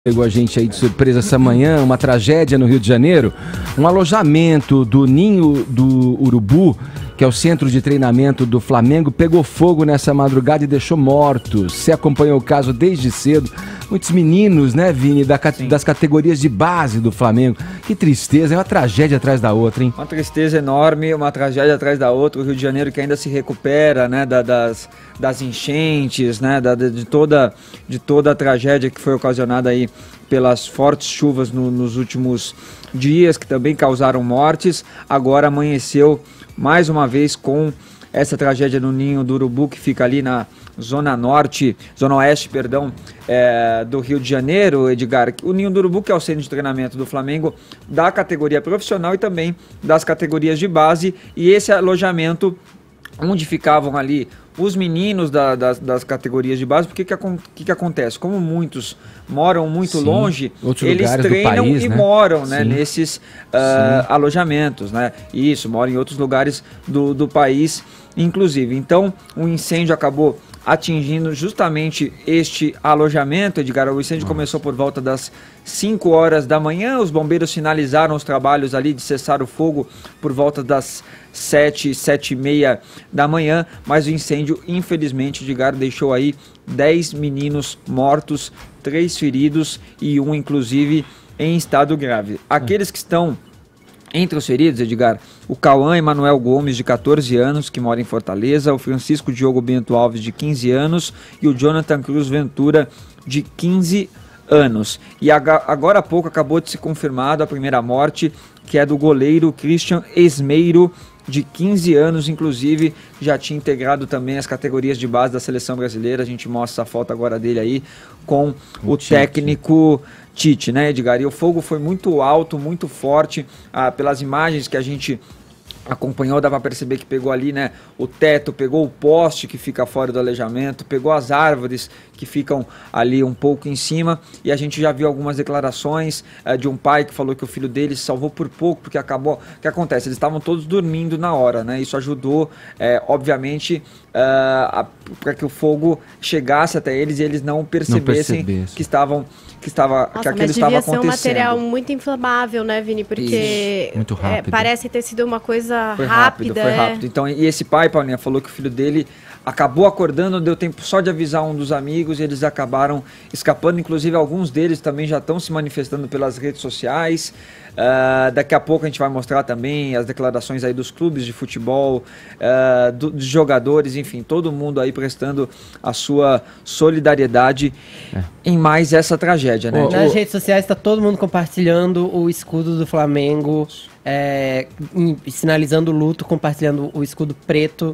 Pegou a gente aí de surpresa essa manhã, uma tragédia no Rio de Janeiro. Um alojamento do Ninho do Urubu, que é o centro de treinamento do Flamengo, pegou fogo nessa madrugada e deixou mortos. Você acompanhou o caso desde cedo. Muitos meninos, né, Vini, das categorias de base do Flamengo. Que tristeza, é uma tragédia atrás da outra, hein? Uma tristeza enorme, uma tragédia atrás da outra. O Rio de Janeiro que ainda se recupera, né, das enchentes, né, de toda a tragédia que foi ocasionada aí pelas fortes chuvas nos últimos dias, que também causaram mortes. Agora amanheceu mais uma vez com essa tragédia no Ninho do Urubu, que fica ali na zona oeste, do Rio de Janeiro, Edgar. O Ninho do Urubu, que é o centro de treinamento do Flamengo, da categoria profissional e também das categorias de base, e esse alojamento onde ficavam ali os meninos das categorias de base. Porque que acontece? Como muitos moram muito longe, eles treinam país, né? Moram, né, nesses alojamentos, né? Isso, moram em outros lugares do país, inclusive. Então, o incêndio acabou atingindo justamente este alojamento, Edgar. O incêndio começou por volta das 5 horas da manhã, os bombeiros finalizaram os trabalhos ali de cessar o fogo por volta das 7h30 da manhã, mas o incêndio, infelizmente, Edgar, deixou aí 10 meninos mortos, 3 feridos e um, inclusive, em estado grave. Aqueles que estão entre os feridos, Edgar, o Cauã Emanuel Gomes, de 14 anos, que mora em Fortaleza, o Francisco Diogo Bento Alves, de 15 anos, e o Jonathan Cruz Ventura, de 15 anos. E agora há pouco acabou de ser confirmado a primeira morte, que é do goleiro Christian Esmeiro, de 15 anos, inclusive já tinha integrado também as categorias de base da seleção brasileira. A gente mostra a foto agora dele aí com o técnico Tite, né, Edgar? E o fogo foi muito alto, muito forte, pelas imagens que a gente acompanhou, dá para perceber que pegou ali, né, o teto, pegou o poste que fica fora do alojamento, pegou as árvores que ficam ali um pouco em cima, e a gente já viu algumas declarações de um pai que falou que o filho dele se salvou por pouco, porque acabou, o que acontece? Eles estavam todos dormindo na hora, né? Isso ajudou, obviamente, para que o fogo chegasse até eles e eles não percebessem que aquilo estava acontecendo. Ser um material muito inflamável, né, Vini? Porque muito rápido. Parece ter sido uma coisa foi rápida. Foi rápido. Então, e esse pai, Paulinha, falou que o filho dele acabou acordando, não deu tempo só de avisar um dos amigos, e eles acabaram escapando. Inclusive, alguns deles também já estão se manifestando pelas redes sociais. Daqui a pouco a gente vai mostrar também as declarações aí dos clubes de futebol, dos jogadores, enfim, todo mundo aí prestando a sua solidariedade em mais essa tragédia, né? Nas redes sociais está todo mundo compartilhando o escudo do Flamengo, sinalizando o luto, compartilhando o escudo preto.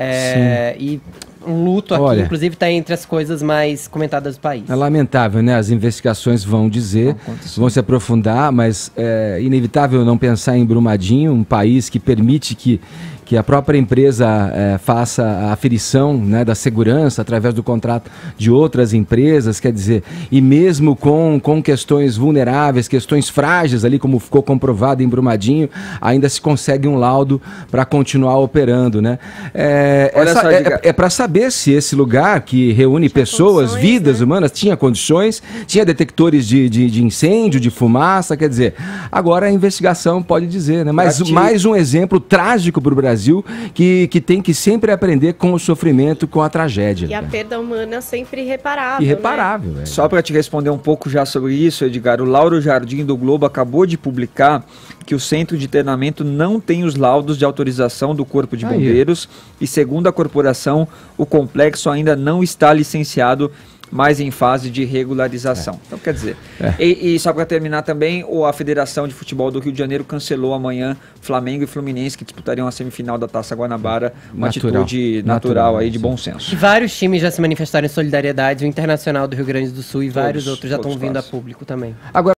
E um luto aqui, olha, inclusive, está entre as coisas mais comentadas do país. É lamentável, né? As investigações vão dizer, vão se aprofundar, mas é inevitável não pensar em Brumadinho, um país que permite que a própria empresa faça a aferição, né, da segurança através do contrato de outras empresas, quer dizer, e mesmo com questões vulneráveis, questões frágeis ali, como ficou comprovado em Brumadinho, ainda se consegue um laudo para continuar operando, né? É para saber se esse lugar que reúne pessoas, vidas humanas, tinha condições, tinha detectores de incêndio, de fumaça, quer dizer, agora a investigação pode dizer, né? Mas mais um exemplo trágico para o Brasil, que tem que sempre aprender com o sofrimento, com a tragédia. E a perda humana sempre irreparável. Irreparável, né? Só para te responder um pouco já sobre isso, Edgar, o Lauro Jardim do Globo acabou de publicar que o centro de treinamento não tem os laudos de autorização do Corpo de Bombeiros e, segundo a corporação, o complexo ainda não está licenciado, mas em fase de regularização. Então, quer dizer, e só para terminar também, a Federação de Futebol do Rio de Janeiro cancelou amanhã Flamengo e Fluminense, que disputariam a semifinal da Taça Guanabara, uma atitude natural aí de bom senso. E vários times já se manifestaram em solidariedade, o Internacional do Rio Grande do Sul e vários outros já estão vindo a público também. Agora